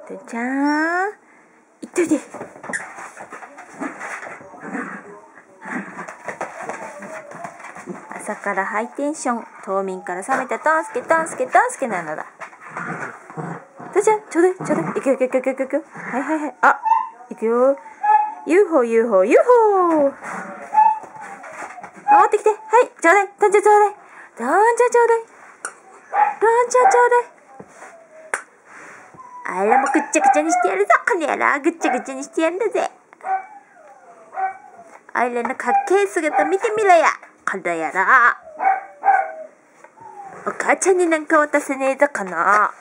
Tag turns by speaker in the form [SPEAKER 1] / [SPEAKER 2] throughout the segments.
[SPEAKER 1] てんちゃん、いっといて。朝からハイテンション、冬眠から覚めたトンスケトンスケトンスケなのだ。父ちゃん、ちょうだいちょうだい。いくよいくよいくよいくよいくよ。はいはいはい。あ、いくよ。UFO UFO UFO。持ってきて。はい、ちょうだい。トンチャちょうだい。トンチャちょうだい。トンチャちょうだい。あらもうぐっちゃぐちゃにしてやるぞ。この野郎、ぐっちゃぐちゃにしてやるんだぜ。あいらのかっけえ姿見てみろや。この野郎。お母ちゃんになんか渡せねえぞ、かな。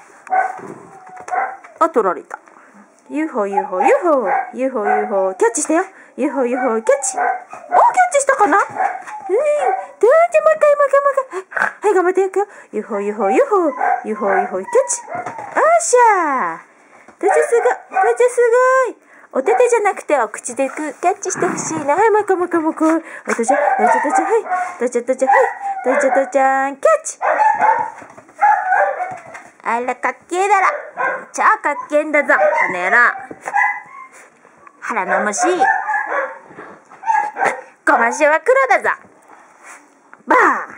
[SPEAKER 1] あ、取られた。UFO UFO UFO UFO UFO キャッチしたよ。UFO UFO キャッチ。お、キャッチしたかな。どうじゃ、もう一回もう一回。はい、頑張っていくよ。UFO UFO UFO UFO UFO キャッチ。おっしゃー。どうじゃすごい。どうじゃすごい。お手手じゃなくてお口でキャッチしてほしいな。はい、もう一回もう一回もう一回。どうじゃどうじゃどうじゃ、はい。どうじゃどうじゃ、はい。どうじゃどうじゃんキャッチ。あら、かっけえだろ。超かっけえんだぞ、この野郎。腹の虫。ごましは黒だぞ。バーン。